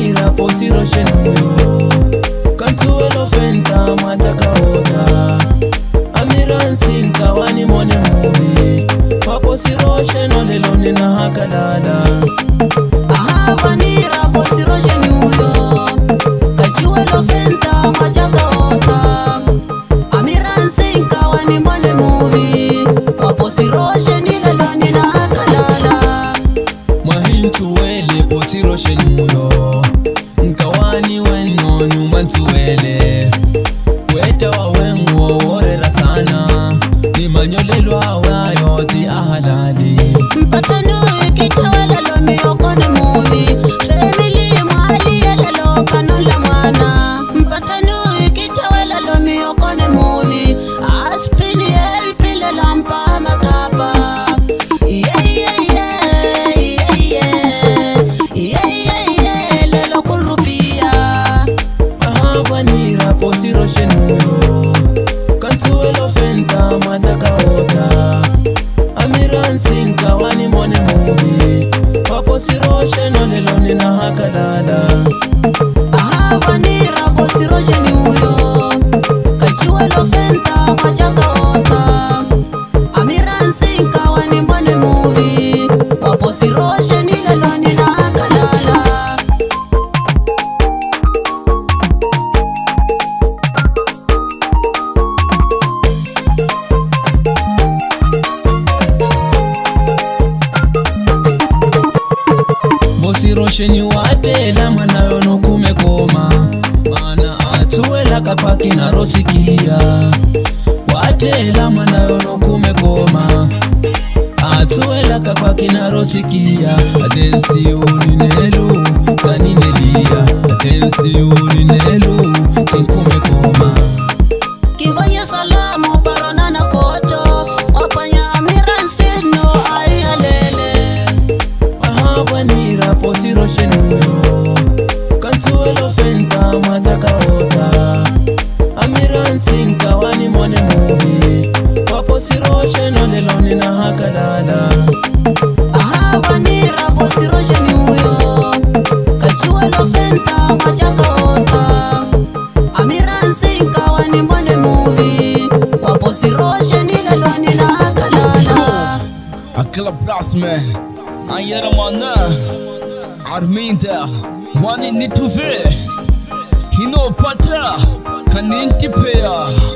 vanira posiro shenuyo kantuelo fenta mataka ota amiran sinka wani mone movie posiro sheno lelo nina hakalala aha vanira posiro shenuyo kantuelo fenta mataka ota amiran sinka wani mone movie posiro sheni lelo nina hakalala mahintuele posiro shenuyo nkawani weno nyumantuele weta wa wengo orera sana ni manyolelo awayo di ahalali mpatano ikitawala lo miyokone movie family mahali yalalo kanula mwana mpatano ikitawala lo miyokone movie Asspy ni elpile lampa matapa lelo kulrupia aha vanira posiro shenuyo kantuelo fenta mataka ota amiran sinka wani mone movie posiro sheno lelo nina hakalala aha vanira posiro shenuyo kantuelo fenta mataka ota amiran sinka wani mone movie posiro sheni lelo nina hakalala posiro sheni watela manayo nokumekoma mana atuela kapaki na rosikia watela manayo nokumekoma atuela kapaki na rosikia adensi uninelu kaninelia adensi uninelu kinkumekoma kibanye salamu parona na koto wapanya amiran sino ai halele aha vanira posiro shenuyo kantuelo fenta mataka ota amiran sinka wani mone movie posiro sheno lelo nina hakalala aha vanira posiro shenuyo kantuelo fenta mataka ota amiran sinka wani mone movie posiro sheni lelo nina hakalala Akla plus man ayera mana arminda wani nituve hino pata kaninti pea